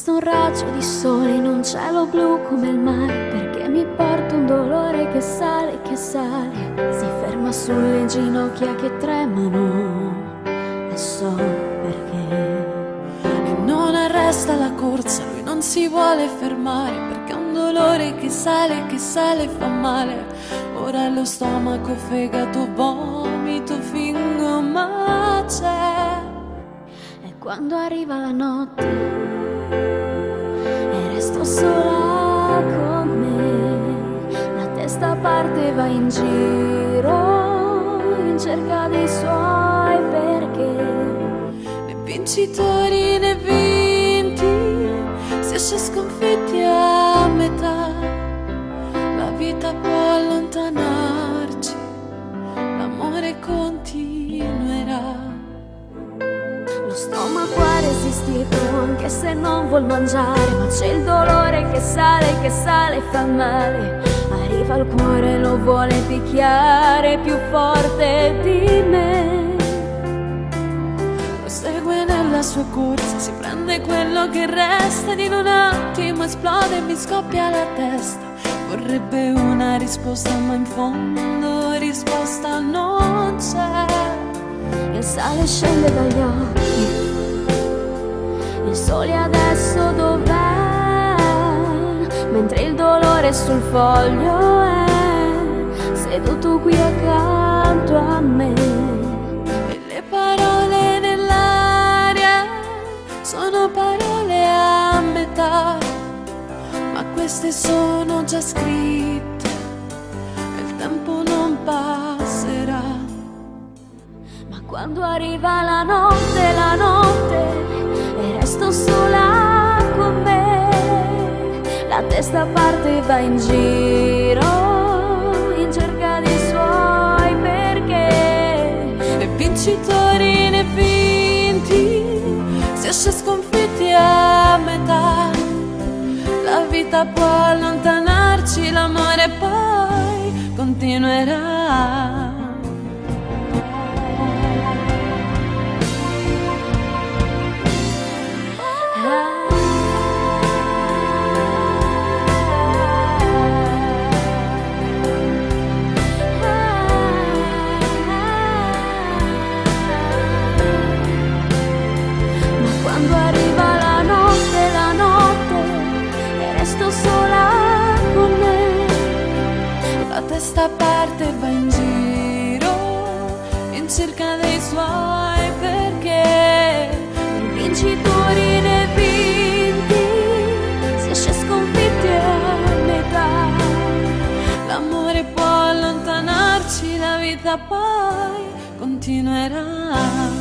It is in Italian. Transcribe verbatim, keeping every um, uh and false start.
Basta un raggio di sole in un cielo blu come il mare, perché mi porta un dolore che sale, che sale. Si ferma sulle ginocchia che tremano e so perché. E non arresta la corsa, lui non si vuole fermare, perché è un dolore che sale, che sale e fa male. Ora lo stomaco, fegato, vomito, fingo, ma c'è. E quando arriva la notte e resto sola con me, la testa parte, va in giro in cerca dei suoi perché. Né vincitori né vinti, si esce sconfitti a metà. La vita può allontanarci, l'amore continuerà. Lo stomaco ha resistito anche se non vuol mangiare, ma c'è il dolore che sale, che sale e fa male. Arriva al cuore, lo vuole picchiare più forte di me. Lo segue nella sua corsa, si prende quello che resta ed in un attimo esplode e mi scoppia la testa. Vorrebbe una risposta ma in fondo risposta non c'è. Il sale scende dagli occhi, il sole adesso dov'è? Mentre il dolore sul foglio è seduto qui accanto a me. E le parole nell'aria sono parole a metà, ma queste sono già scritte e il tempo non passerà. Quando arriva la notte, la notte, e resto sola con me, la testa parte e va in giro in cerca dei suoi perché. Né vincitori né vinti, si esce sconfitti a metà. La vita può allontanarci, l'amore poi continuerà. Quando arriva la notte, la notte, e resto sola con me, la testa parte e va in giro in cerca dei suoi perché. Né vincitori né vinti, si esce sconfitti a metà. L'amore può allontanarci, la vita poi continuerà.